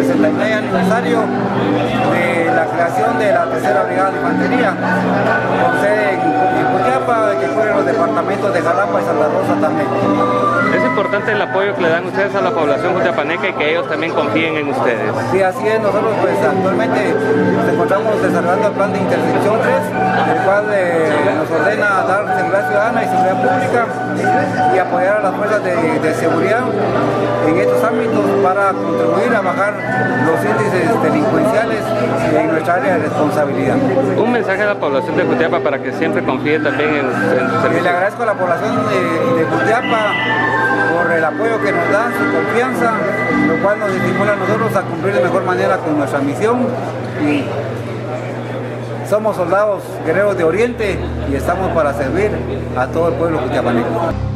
69 aniversario de la creación de la tercera brigada de infantería, con sede en Jutiapa, que cubre los departamentos de Jalapa y Santa Rosa también. Es importante el apoyo que le dan ustedes a la población jutiapaneca y que ellos también confíen en ustedes. Sí, así es. Nosotros pues actualmente nos encontramos desarrollando el plan de intersección 3, el cual nos ordena dar seguridad ciudadana y seguridad pública y apoyar a las fuerzas de seguridad en estos ámbitos para contribuir a bajar los índices delincuenciales en nuestra área de responsabilidad. Un mensaje a la población de Jutiapa para que siempre confíe también en sus servicios. Le agradezco a la población de Jutiapa por el apoyo que nos dan, su confianza, lo cual nos estimula a nosotros a cumplir de mejor manera con nuestra misión. Y somos soldados guerreros de Oriente y estamos para servir a todo el pueblo jutiapaneco.